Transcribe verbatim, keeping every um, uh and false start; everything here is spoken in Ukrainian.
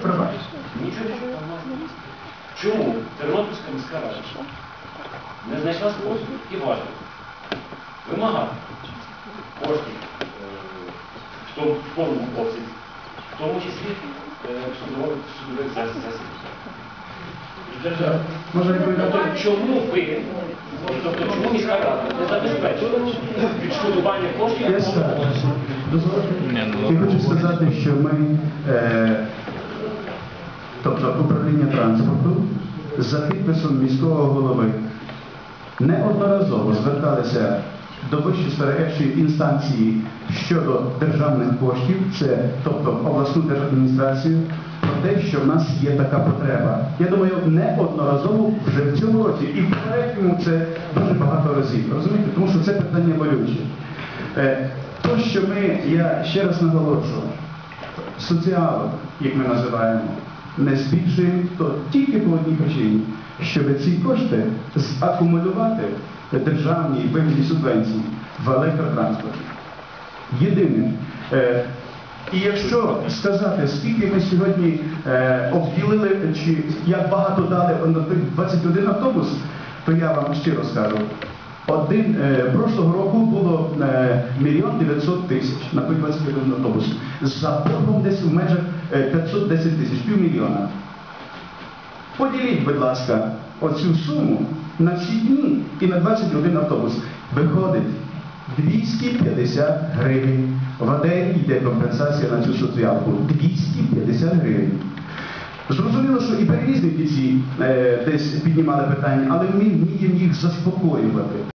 триває. Нічого не чую. Чому Тернопільська міська рада не знайшла спосіб і важливо вимагати коштів е, в тому в повному обсязі, в тому числі е, судових судових засобів? Може, Тобто, чому ви, тобто, чому міська рада не забезпечила відшкодування коштів? Я скажу. Дозвольте. Я хочу сказати, що ми, е, тобто управління транспорту, за підписом міського голови неодноразово зверталися до вищестоячої інстанції щодо державних коштів, це, тобто обласну держадміністрацію, про те, що в нас є така потреба. Я думаю, неодноразово вже в цьому році і в попередньому це дуже багато разів. Розумієте? Тому що це питання болюче. Е, то, що ми, я ще раз наголошую, соціалок, як ми називаємо, не збільшуємо, то тільки по одній причині, щоб ці кошти закумулювати державні вигляді субвенції в електротранспорті. Єдине. Е, І якщо сказати, скільки ми сьогодні е, обділили, чи як багато дали на двадцять один автобус, то я вам щиро скажу. Один, е, прошлого року було е, мільйон дев'ятсот тисяч на той двадцять один автобус. За боргом десь в межах е, п'ятсот десять тисяч, півмільйона. Поділіть, будь ласка, оцю суму на всі дні і на двадцять один автобус. Виходить двісті п'ятдесят гривень. В АДР йде компенсація на цю соціалку. двісті п'ятдесят гривень. Зрозуміло, що і перевізники ці е, десь піднімали питання, але ми вміємо їх заспокоювати.